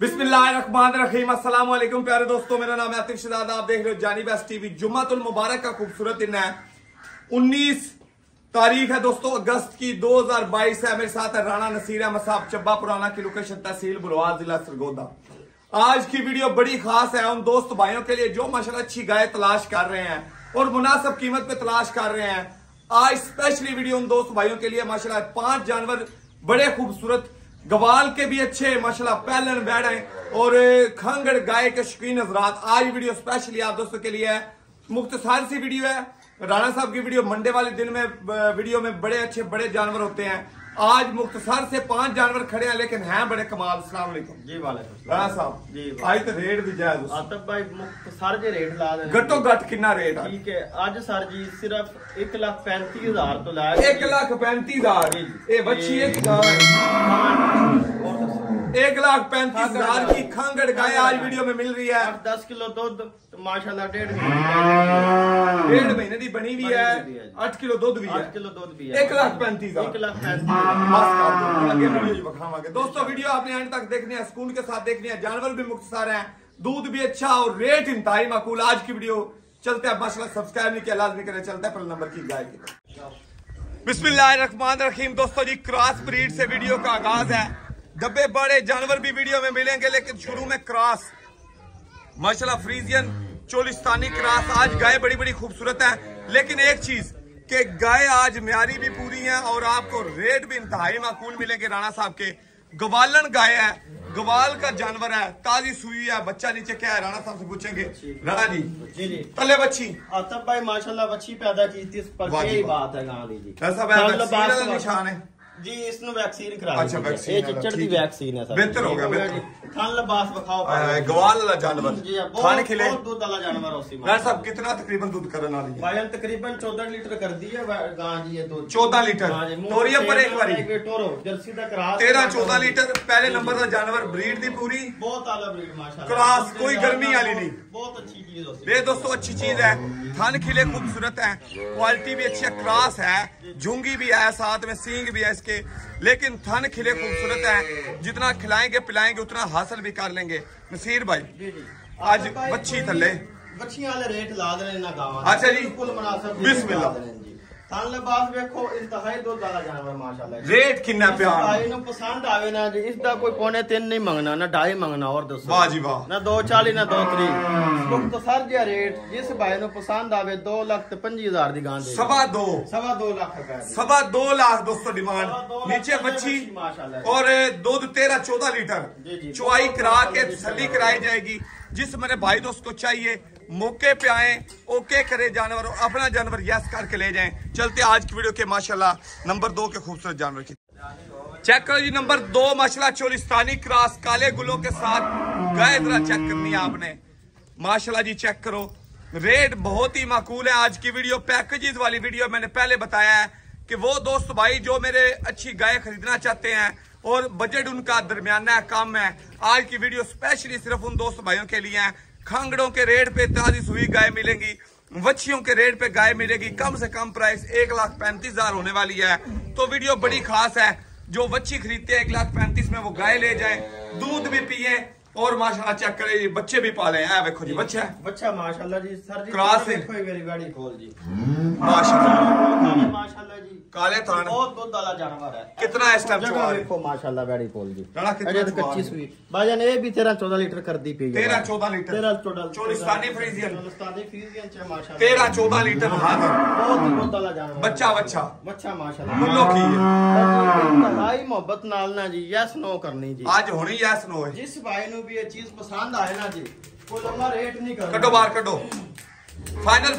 बिस्मिल्लाहिर्रहमानिर्रहीम। अस्सलाम वालेकुम प्यारे दोस्तों, मेरा नाम है आतिफ शहजादा। आप देख रहे हो जानी बेस्ट टीवी। जुम्मतुल मुबारक का खूबसूरत दिन है, 19 तारीख है दोस्तों अगस्त की 2022 है। मेरे साथ है राणा नसीर अहमद साहब, चब्बा पुराना की लोकेशन तहसील बुलवार जिला सरगोदा। आज की वीडियो बड़ी खास है उन दोस्त भाइयों के लिए जो माशाल्लाह अच्छी गाय तलाश कर रहे हैं और मुनासिब कीमत पे तलाश कर रहे हैं। आज स्पेशली वीडियो उन दोस्त भाइयों के लिए माशाल्लाह 5 जानवर बड़े खूबसूरत, गवाल के भी अच्छे माशाल्लाह पहलन बैड है और खंगड़ गाय के शौकीन हजरात। आज वीडियो स्पेशली आप दोस्तों के लिए है, मुख्तसर सी वीडियो है। राणा साहब की वीडियो मंडे वाले दिन में वीडियो में बड़े अच्छे बड़े जानवर होते हैं। आज मुख्तसर से 5 जानवर खड़े हैं लेकिन हैं बड़े कमाल। अस्सलाम वालेकुम जी। वालेकुम राणा साहब जी। आज तो रेट भी जायज आतिफ भाई, मुख्तसर जे रेट ला दे घटो घट कितना रेट है? ठीक है, आज सर जी सिर्फ 1,35,000 तो लाया। 1,35,000 ये बच्ची है 1,35,000 की खंगड़ गाय आज वीडियो में मिल रही है। 10 किलो दूध माशाल्लाह 1.5 महीने की बनी हुई है। 8 किलो दूध भी है। 8 किलो दूध भी है। 1,35,000 दोस्तों वीडियो आपने एंड तक देखनी है, स्कूल के साथ देखनी है। जानवर भी मुख्तसर है, दूध भी अच्छा और रेट इंतहाई माकूल। आज की वीडियो चलते हैं माशाल्लाह, सब्सक्राइब नहीं किया लाजमी करें। चलते हैं पहले नंबर की गाय की। बिस्मिल्लाहिर्रहमानिर्रहीम। दोस्तों जी क्रॉस ब्रीड से वीडियो का आगाज है। डब्बे बड़े जानवर भी वीडियो में मिलेंगे लेकिन शुरू में क्रॉस माशाल्लाह फ्रीजियन चोलिस्तानी क्रॉस। आज गाय बड़ी बड़ी खूबसूरत है लेकिन एक चीज कि गाय आज म्यारी भी पूरी है और आपको रेट भी इंतहाई माकूल मिलेंगे। राणा साहब के गवालन गाय है, गवाल का जानवर है, ताजी सुई है। बच्चा नीचे क्या है राणा साहब से पूछेंगे। राणा जी जी जी तले बच्ची आतिफ भाई माशाल्लाह बच्ची पैदा की थी, पर यही बात है गांव जी। ऐसा निशान है जी, इसनु वैक्सीन करा। अच्छा वैक्सीन, ये चिच्चड़ दी वैक्सीन है सर। बेहतर हो गया बेहतर। खान लबास बखाओ गवाल वाला जानवर जी, खाने खिले बहुत दूध वाला जानवर उसी में। राणा साहब कितना तकरीबन दूध करने वाली है? भाई तकरीबन 14 लीटर कर दी है गां जी। ये दूध 14 लीटर तोरिया पर एक बारी टोरो जर्सी दा क्रॉस 13-14 लीटर। पहले नंबर का जानवर ब्रीड दी पूरी बहुत आला ब्रीड माशाल्लाह। क्रॉस कोई गर्मी वाली नहीं, बहुत अच्छी चीज होती है। ये दोस्तों अच्छी चीज है। थन खिले खूबसूरत है, क्वालिटी भी अच्छी है, क्रॉस है, झुंगी भी है, साथ में सींग भी है इसके। लेकिन थन खिले खूबसूरत है, जितना खिलाएंगे पिलाएंगे उतना हासिल भी कर लेंगे। नसीर भाई जी जी आज बच्ची थले बच्चियां वाले रेट ला दे ना गांव। अच्छा जी बिल्कुल मुनासिब बिस्मिल्लाह। थान लबास देखो इंतहाई दूध वाला जानवर माशाल्लाह। रेट कितना प्यार भाई नु पसंद आवे ना जी, इसदा कोई 3.25 नहीं मंगना ना 2.5 मंगना। और दसो वाह जी वाह, ना 2.40 ना 2.30 तो सर जी रेट जिस भाई नु पसंद आवे 2,25,000 दी गां दे। 2.5 लाख का 2.5 लाख दोस्तों डिमांड। नीचे बच्ची और दूध 13-14 लीटर चुआई करा के तसल्ली कराई जाएगी। जिस मेरे भाई दोस्त को चाहिए मौके पे आए, ओके करे जानवर, अपना जानवर यस करके ले जाएं। चलते आज की वीडियो के माशाल्लाह नंबर 2 के खूबसूरत जानवर की चेक करो जी। नंबर 2 माशाल्लाह चोलिस्तानी क्रॉस काले गुलों के साथ गाय जरा चेक करनी है आपने माशाल्लाह जी। चेक करो, रेट बहुत ही माकूल है। आज की वीडियो पैकेजेस वाली वीडियो मैंने पहले बताया है कि वो दोस्त भाई जो मेरे अच्छी गाय खरीदना चाहते हैं और बजट उनका दरमियाना कम है, आज की वीडियो स्पेशली सिर्फ उन दोस्त भाइयों के लिए है। खंगड़ों के रेट पे ताजी सुई गाय मिलेंगी, वच्छियों के रेट पे गाय मिलेगी। कम से कम प्राइस 1,35,000 होने वाली है। तो वीडियो बड़ी खास है। जो वच्छी खरीदते हैं 1,35,000 में वो गाय ले जाए, दूध भी पिए और माशाल्लाह चेक करे बच्चे भी पाले हैं। देखो जी बच्चा बच्चा माशाल्लाह जी। सर जी क्रॉस है वेरी खोल जी माशाल्लाह माशाल्लाह जी। काले थान बहुत दूध वाला जानवर है। कितना इस टाइम चुआ है? देखो माशाल्लाह वेरी खोल जी। अरे तो कच्ची सुई भाईजान ये भी 13-14 लीटर कर दी पी। 13-14 लीटर 13-14 चोलिस्तानी फ्रीजियन माशाल्लाह 13-14 लीटर हाजिर। बहुत दूध वाला जानवर। बच्चा माशाल्लाह मुल्लो की है। भाई मोहब्बत नाल ना जी यस नो करनी जी। आज होनी यस नो है। जिस भाई नु भी ये चीज पसंद आए ना जी कोई लंबा रेट नहीं करना। कटो बाहर कटो फाइनल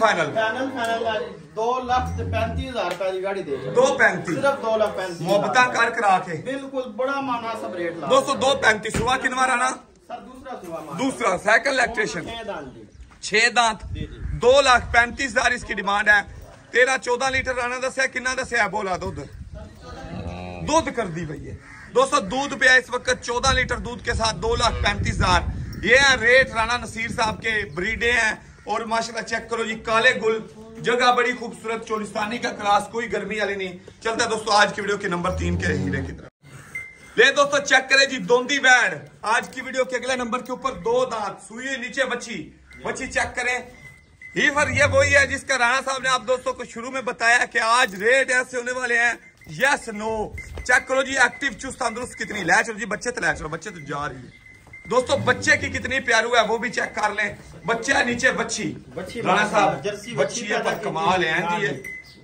2,35,000 रुपए की गाड़ी दे 2.35 सिर्फ 2,35,000 मोहब्बत कर करा के बिल्कुल बड़ा मुनासिब रेट ला दोस्तों। 2.35 सुबह किनवा राना सर दूसरा सेकंड इलेक्ट्रेशन 6 दांत 2,35,000 इसकी डिमांड है। 13-14 लीटर राना दसिया किन्ना दसिया बोला दूध कर दी भैया। दोस्तों दूध पे है इस वक्त 14 लीटर दूध के साथ 2,35,000। ये है रेट राणा नसीर साहब के ब्रीडे हैं और माशाल्लाह चेक करो जी काले गुल, जगह बड़ी खूबसूरत, चोलिस्तानी का क्लास, कोई गर्मी वाली नहीं। चलता है दोस्तों आज की वीडियो के नंबर 3 के हीरे की तरफ। ले दोस्तों चेक करें जी दोंदी बैड। आज की वीडियो के अगले नंबर के ऊपर 2 दांत, सुई नीचे बच्ची चेक करें। ये वही है जिसका राणा साहब ने आप दोस्तों को शुरू में बताया कि आज रेट ऐसे होने वाले हैं, यस नो। चेक करो जी एक्टिव चुस्त तंदुरुस्त कितनी। लै चलो जी बच्चे तो जा रही है दोस्तों। बच्चे की कितनी प्यारू है वो भी चेक कर लें। बच्चा नीचे बच्ची राणा साहब बच्ची है पर कमाल है जी।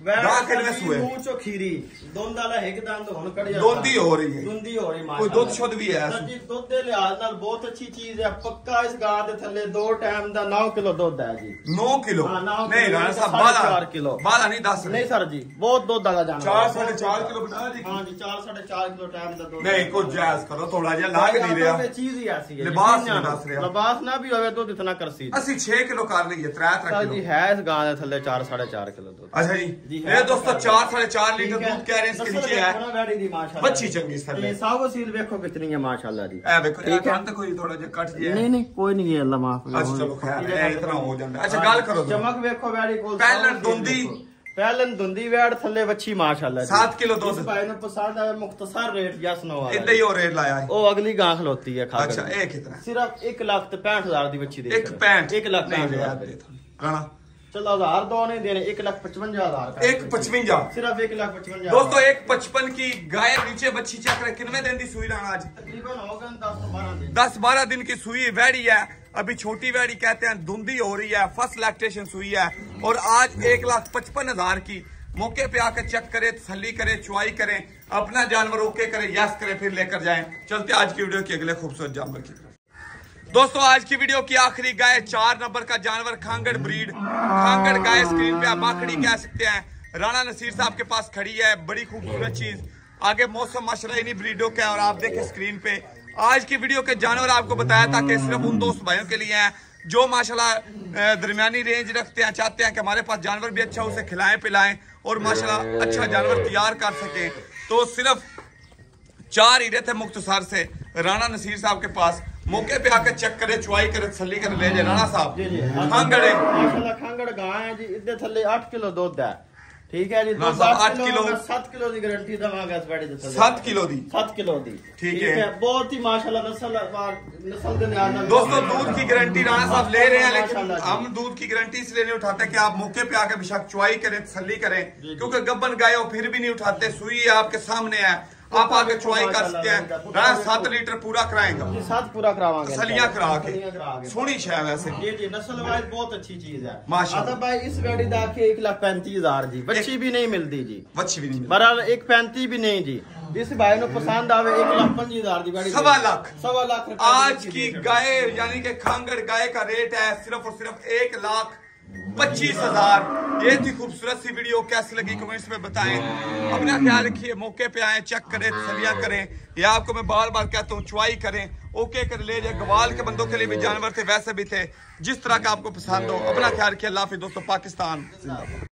खीरी दोंदी हो रही है, कोई दुध शुद्ध भी है। दुध के लिहाज नाल बहुत अच्छी चीज है। पक्का इस गां दे थल्ले 2 टाइम दा 9 किलो दुध है जी। 9 किलो नहीं राणा साहब 4 किलो बाला नहीं 10 नहीं सर जी बहुत दुध वाला जानवर। 4-4.5 किलो बता जी। हाँ जी 4-4.5 किलो टाइम दा दुध। नहीं कुछ जायज करो थोड़ा जिहा लाग नहीं रहा। चीज ही ऐसी है लिबास ना भी होवे दुध इतना करसी। असि 6 किलो कर लईए 3 किलो जी है इस गां दे थल्ले 4-4.5 किलो दुध। अच्छा जी ये दोस्तों 4-4.5 लीटर दूध कह रहे हैं इसके नीचे है। बच्ची चंगी सर साव सील देखो कितनी है माशाल्लाह जी। ए देखो ठीक है तो कोई थोड़ा जिहा कट गया नहीं कोई नहीं है अल्लाह माफ करे। अच्छा चलो खैर है इतना हो जाता। अच्छा गल करो चमक देखो बैड़ी कोल पहलन दुंदी वैड़ थल्ले बच्ची माशाल्लाह 7 किलो दूध। भाई ने पसंद आवे मुख्तसर रेट यस नो वाला इतना ही और रेट लाया है। ओ अगली गां खलोती है खा। अच्छा एक कितना सिर्फ 1,65,000 दी बच्ची दे। 1,65,000 दे राणा चलो 1000 दो नहीं देने 1,55,000 का। 1,55 सिर्फ 1,55,000 दोस्तों 1,55 की गाय नीचे बच्ची चेक रहे। कितने दिन की सुई राणा आज? तकरीबन होगा 10-12 दिन। 10-12 दिन की सुई वैड़ी है। अभी छोटी वैड़ी कहते हैं, धुंधी हो रही है, फर्स्ट लैक्टेशन सुई है और आज 1,55,000 की। मौके पे आकर चेक करें, तसल्ली करें, चुआई करें, अपना जानवर ओके करें, यस करें, फिर लेकर जाएं। चलते आज की वीडियो के अगले खूबसूरत जानवर की तरफ। दोस्तों आज की वीडियो की आखिरी गाय 4 नंबर का जानवर खांगड़ ब्रीड। खांगड़ गाय स्क्रीन पे आप माखड़ी कह सकते हैं। राणा नसीर साहब के पास खड़ी है, बड़ी खूबसूरत चीज। आगे मौसम माशाल्लाह इन्हीं ब्रीडों का है और आप देखें स्क्रीन पे आज की वीडियो के जानवर आपको बताया था कि सिर्फ उन दोस्त भाइयों के लिए हैं जो माशाल्लाह दरमियानी रेंज रखते हैं, चाहते हैं कि हमारे पास जानवर भी अच्छा उसे खिलाएं पिलाएं और माशाल्लाह अच्छा जानवर तैयार कर सके। तो सिर्फ 4 हीरे थे मुख्तसर से राणा नसीर साहब के पास। मौके पे आकर चेक करे, चुआई करे, तसल्ली करे, ले जाए राणा साहब। खांगड़ माशाल्लाह खांगड़ गां है जी। इधर थल्ले 8 किलो दूध है। ठीक है जी 8 किलो 7 किलो की गारंटी दवांगा इस बैठे 7 किलो दी। ठीक है बहुत ही माशाल्लाह नस्ल के लिहाज दोस्तों दूध की गारंटी राणा साहब ले रहे हैं, लेकिन हम दूध की गारंटी इसलिए नहीं उठाते कि आप मौके पे आकर बेशक चुआई करें, तसल्ली करें, क्योंकि गब्बन गाय हो फिर भी नहीं उठाते। सुई आपके सामने है, आप आगे चुआई कर सकते हैं। राणा 7 लीटर पूरा कराएगा, 7 पूरा करावांगे तसलियां करा के। सोनी शायद वैसे जी नस्ल वाइज बहुत अच्छी चीज है माशाल्लाह। भाई इस गाड़ी दा के 1,35,000 जी। बच्ची भी नहीं मिलती जी, बच्ची भी नहीं बहरहाल 1,35 भी नहीं जी। जिस भाई को पसंद आवे 1,25,000 की गाड़ी 1.25 लाख आज की गाय यानी कि खांगड़ गाय का रेट है सिर्फ और सिर्फ 1,25,000। ये थी खूबसूरत सी वीडियो, कैसी लगी कमेंट्स में बताएं। अपना ख्याल रखिए, मौके पे आए, चेक करें, तसलियां करें। या आपको मैं बार बार कहता हूँ चुआई करें, ओके कर ले जाए। गवाल के बंदों के लिए भी जानवर थे, वैसे भी थे, जिस तरह का आपको पसंद हो। अपना ख्याल रखिए। अल्लाह हाफिज़ दोस्तों। पाकिस्तान जिंदाबाद।